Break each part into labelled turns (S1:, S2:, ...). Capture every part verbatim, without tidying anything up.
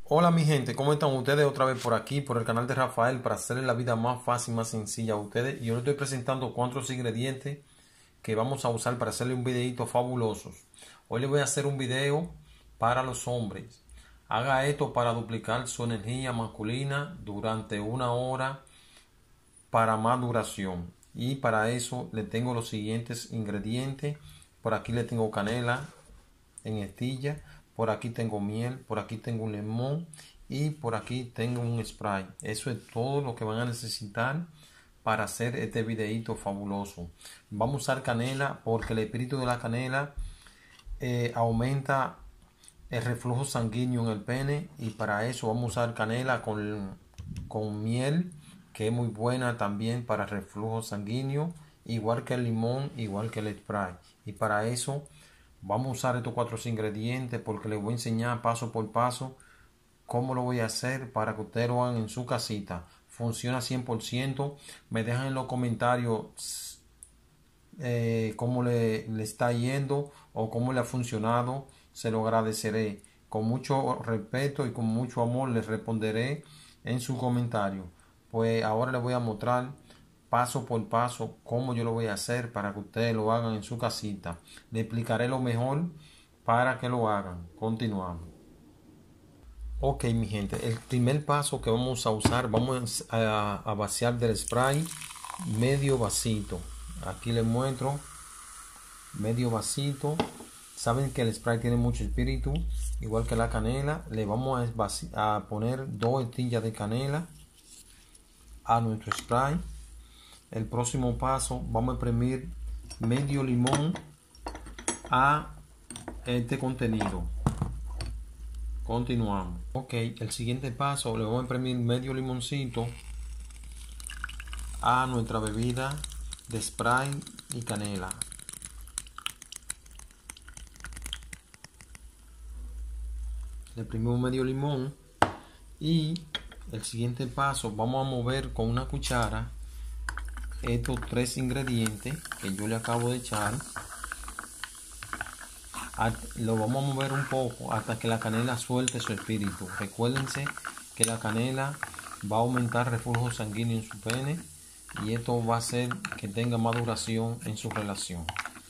S1: Hola mi gente, ¿cómo están ustedes? Otra vez por aquí, por el canal de Rafael, para hacerles la vida más fácil, más sencilla a ustedes. Y yo les estoy presentando cuatro ingredientes que vamos a usar para hacerle un videito fabuloso. Hoy les voy a hacer un video para los hombres. Haga esto para duplicar su energía masculina durante una hora para más duración. Y para eso le tengo los siguientes ingredientes. Por aquí le tengo canela en estilla, por aquí tengo miel, por aquí tengo un limón y por aquí tengo un spray. Eso es todo lo que van a necesitar para hacer este videito fabuloso. Vamos a usar canela porque el espíritu de la canela eh, aumenta el reflujo sanguíneo en el pene, y para eso vamos a usar canela con, con miel, que es muy buena también para el reflujo sanguíneo, igual que el limón, igual que el spray. Y para eso vamos a usar estos cuatro ingredientes porque les voy a enseñar paso por paso cómo lo voy a hacer para que ustedes lo hagan en su casita. Funciona cien por ciento. Me dejan en los comentarios eh, cómo le, le está yendo o cómo le ha funcionado. Se lo agradeceré. Con mucho respeto y con mucho amor les responderé en su comentario. Pues ahora les voy a mostrar paso por paso cómo yo lo voy a hacer para que ustedes lo hagan en su casita. Le explicaré lo mejor para que lo hagan. Continuamos. Ok, mi gente, el primer paso que vamos a usar, vamos a, a vaciar del spray medio vasito. Aquí les muestro medio vasito. Saben que el spray tiene mucho espíritu, igual que la canela. Le vamos a, a poner dos estillas de canela a nuestro spray. El próximo paso, vamos a exprimir medio limón a este contenido. Continuamos. Ok, el siguiente paso, le vamos a exprimir medio limoncito a nuestra bebida de spray y canela. Le exprimimos medio limón y el siguiente paso, vamos a mover con una cuchara estos tres ingredientes que yo le acabo de echar. Lo vamos a mover un poco hasta que la canela suelte su espíritu. Recuérdense que la canela va a aumentar el reflujo sanguíneo en su pene, y esto va a hacer que tenga más duración en su relación.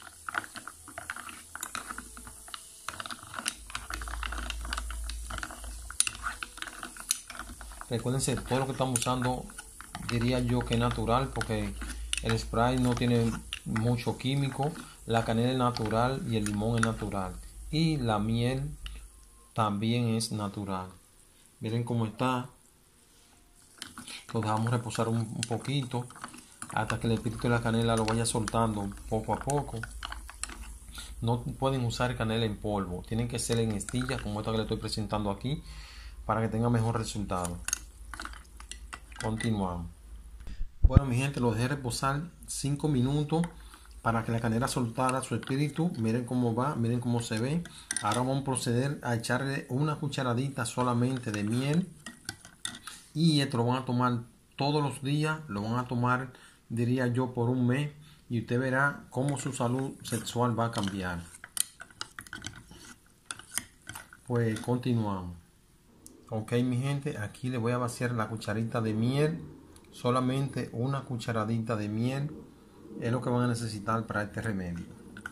S1: Recuérdense, todo lo que estamos usando diría yo que es natural, porque el spray no tiene mucho químico, la canela es natural y el limón es natural, y la miel también es natural. Miren cómo está. Lo dejamos reposar un, un poquito hasta que el espíritu de la canela lo vaya soltando poco a poco. No pueden usar canela en polvo, tienen que ser en estillas como esta que le estoy presentando aquí, para que tenga mejor resultado. Continuamos. Bueno, mi gente, lo dejé reposar cinco minutos para que la canela soltara su espíritu. Miren cómo va, miren cómo se ve. Ahora vamos a proceder a echarle una cucharadita solamente de miel, y esto lo van a tomar todos los días. Lo van a tomar, diría yo, por un mes, y usted verá cómo su salud sexual va a cambiar. Pues continuamos. Ok, mi gente, aquí le voy a vaciar la cucharita de miel. Solamente una cucharadita de miel es lo que van a necesitar para este remedio.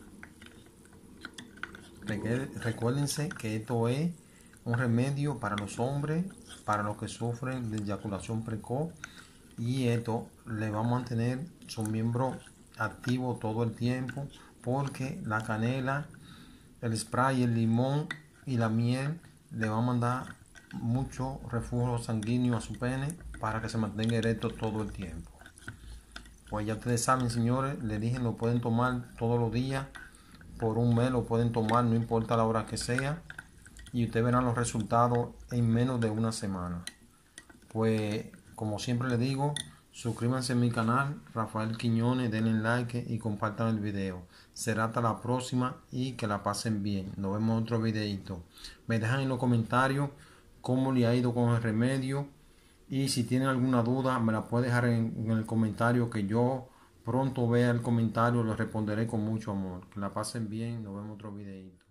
S1: Recuérdense que esto es un remedio para los hombres, para los que sufren de eyaculación precoz, y esto le va a mantener su miembro activo todo el tiempo, porque la canela, el spray, el limón y la miel le va a mandar mucho reflujo sanguíneo a su pene para que se mantenga erecto todo el tiempo. Pues ya ustedes saben, señores, les dije, lo pueden tomar todos los días por un mes, lo pueden tomar no importa la hora que sea, y ustedes verán los resultados en menos de una semana. Pues como siempre les digo, suscríbanse a mi canal Rafael Quiñones, denle like y compartan el video. Será hasta la próxima y que la pasen bien. Nos vemos en otro videito. Me dejan en los comentarios cómo le ha ido con el remedio, y si tienen alguna duda me la puede dejar en, en el comentario, que yo pronto vea el comentario, lo responderé con mucho amor. Que la pasen bien, nos vemos en otro videito.